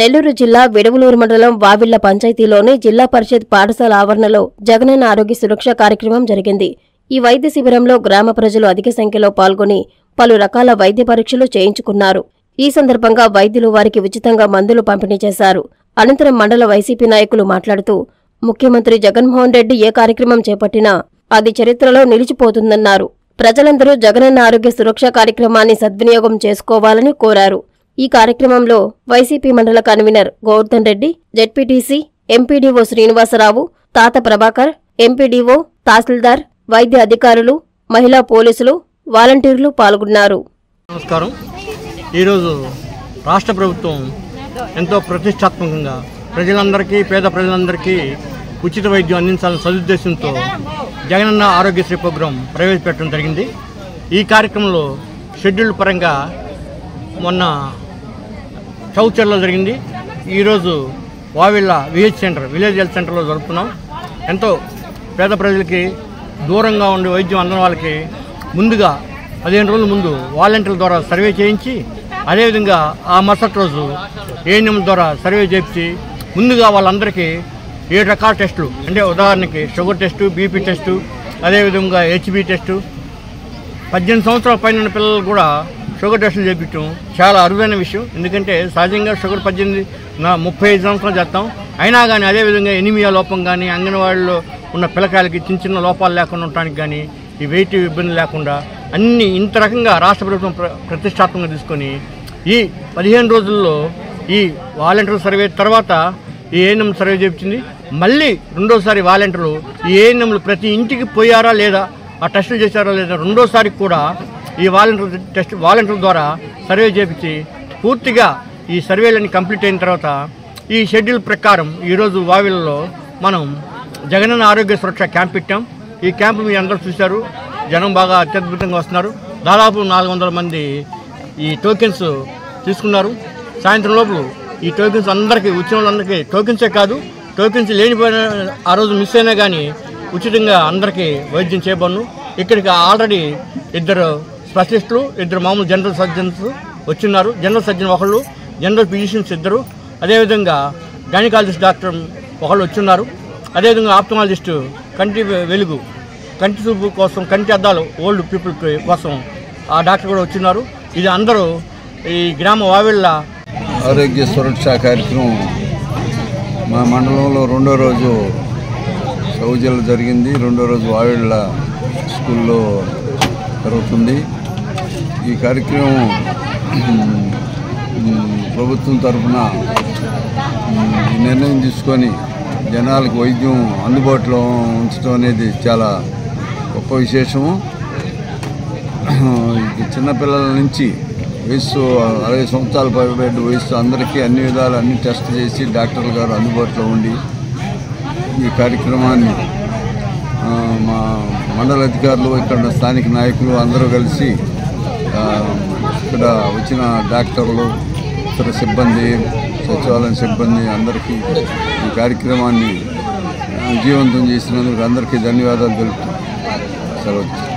నెల్లూరు జిల్లా విడవలూరు మండలం వావిళ్ల పంచాయతీలోని జిల్లా పరిషత్ పాఠశాల ఆవరణలో జగనన్న ఆరోగ్య సురక్ష కార్యక్రమం జరిగింది. ఈ వైద్య శిబిరంలో గ్రామ ప్రజలు అధిక సంఖ్యలో పాల్గొని పలు రకాల వైద్య పరీక్షలు చేయించుకున్నారు. ఈ సందర్భంగా వైద్యులు వారికి ఉచితంగా మందులు పంపిణీ చేశారు. అనంతరం మండల వైసీపీ నాయకులు మాట్లాడుతూ ముఖ్యమంత్రి జగన్మోహన్ రెడ్డి ఏ కార్యక్రమం చేపట్టినా అది చరిత్రలో నిలిచిపోతుందన్నారు. ప్రజలందరూ జగనన్న ఆరోగ్య సురక్ష కార్యక్రమాన్ని సద్వినియోగం చేసుకోవాలని కోరారు. ఈ కార్యక్రమంలో వైసీపీ మండల convener Govardhan Reddy, ZPTC, MPDO Srinivasarao, Tata Prabhakar, MPDO, తహసీల్దార్, వైద్య అధికారులు, మహిళా పోలీసులు, వాలంటీర్లు పాల్గొన్నారు. నమస్కారం. ఈరోజు రాష్ట్ర ప్రభుత్వం ఎంతో ప్రతిష్టాత్మకంగా ప్రజలందరికీ, పేద ప్రజలందరికీ ఉచిత వైద్యం అందించాలని సదుద్దేశంతో జగనన్న ఆరోగ్యశ్రీ ప్రోగ్రాం ప్రవేశపెట్టడం జరిగింది. ఈ కార్యక్రమంలో షెడ్యూల్ పరంగా మొన్న చౌచర్లో జరిగింది. ఈరోజు వావిళ్ళ విలేజ్ హెల్త్ సెంటర్లో జరుపుతున్నాం. ఎంతో పేద ప్రజలకి దూరంగా ఉండి వైద్యం అందని వాళ్ళకి ముందుగా 15 రోజుల ముందు వాలంటీర్ల ద్వారా సర్వే చేయించి, అదేవిధంగా ఆ మరుసటి రోజు ఏఎన్ఎం ద్వారా సర్వే చేయించి ముందుగా వాళ్ళందరికీ 7 రకాల టెస్టులు, అంటే ఉదాహరణకి షుగర్ టెస్టు, బీపీ టెస్టు, అదేవిధంగా హెచ్బీ టెస్టు, 18 సంవత్సరాల పైన పిల్లలు కూడా షుగర్ టెస్టులు చేయించడం చాలా అరుదైన విషయం. ఎందుకంటే సహజంగా షుగర్ 35 సంవత్సరాలు చేస్తాం. అయినా కానీ అదేవిధంగా ఎనిమియా లోపం కానీ, అంగన్వాడీలో ఉన్న పిల్లకాయలకి చిన్న లోపాలు లేకుండా ఉండటానికి కానీ, ఈ వెయిట్ ఇబ్బంది లేకుండా అన్ని ఇంత రకంగా రాష్ట్ర ప్రభుత్వం ప్రతిష్టాత్మకంగా తీసుకొని ఈ 15 రోజుల్లో ఈ వాలంటీర్ సర్వే తర్వాత ఈ ఏఎన్ఎం సర్వే చేయించింది. మళ్ళీ రెండోసారి వాలంటీర్లు ఈ ఏఎన్ఎంలు ప్రతి ఇంటికి పోయారా లేదా, ఆ టెస్టులు చేశారా లేదా, రెండోసారి కూడా ఈ వాలంటీర్ ద్వారా సర్వే చేయించి పూర్తిగా ఈ సర్వేలన్నీ కంప్లీట్ అయిన తర్వాత ఈ షెడ్యూల్ ప్రకారం ఈరోజు వావిలలో మనం జగనన్న ఆరోగ్య సురక్ష క్యాంప్ పెట్టాం. ఈ క్యాంపు మీరు అందరూ చూశారు. జనం బాగా అత్యద్భుతంగా వస్తున్నారు. దాదాపు 400 మంది ఈ టోకెన్స్ తీసుకున్నారు. సాయంత్రం లోపల ఈ టోకెన్స్ అందరికీ, వచ్చిన వాళ్ళందరికీ, టోకెన్సే కాదు, టోకెన్స్ లేనిపోయిన ఆ రోజు మిస్ అయినా కానీ ఉచితంగా అందరికీ వైద్యం చేయబడును. ఇక్కడికి ఆల్రెడీ 2 స్పెషలిస్టులు, 2 మామూలు జనరల్ సర్జన్స్ వచ్చిన్నారు. జనరల్ సర్జన్ ఒకళ్ళు, జనరల్ ఫిజిషియన్స్ 2, అదేవిధంగా గైనకాలజిస్ట్ డాక్టర్ ఒకళ్ళు వచ్చున్నారు. అదేవిధంగా ఆప్థమాలజిస్టు, కంటి వెలుగు, కంటి చూపు కోసం, కంటి అద్దాలు ఓల్డ్ పీపుల్ కోసం ఆ డాక్టర్ కూడా వచ్చిన్నారు. ఇది అందరూ ఈ గ్రామ వావిళ్ళ ఆరోగ్య సురక్ష కార్యక్రమం మా మండలంలో 2వ రోజు సౌజన్యం జరిగింది. 2వ రోజు వావిళ్ళ స్కూల్లో జరుగుతుంది. ఈ కార్యక్రమం ప్రభుత్వం తరఫున నిర్ణయం తీసుకొని జనాలకు వైద్యం అందుబాటులో ఉంచడం అనేది చాలా గొప్ప విశేషము. చిన్నపిల్లల నుంచి వయసు 60 సంవత్సరాల పైబడ్డ వయసు అందరికీ అన్ని విధాలు అన్ని టెస్ట్ చేసి డాక్టర్లు గారు అందుబాటులో ఉండి ఈ కార్యక్రమాన్ని మా మండల అధికారులు, ఇక్కడ స్థానిక నాయకులు అందరూ కలిసి ఇక్కడ వచ్చిన డాక్టర్లు, ఇతర సిబ్బంది, సచివాలయం సిబ్బంది అందరికీ ఈ కార్యక్రమాన్ని విజయవంతం చేసినందుకు అందరికీ ధన్యవాదాలు తెలుపుతూ సెలవు.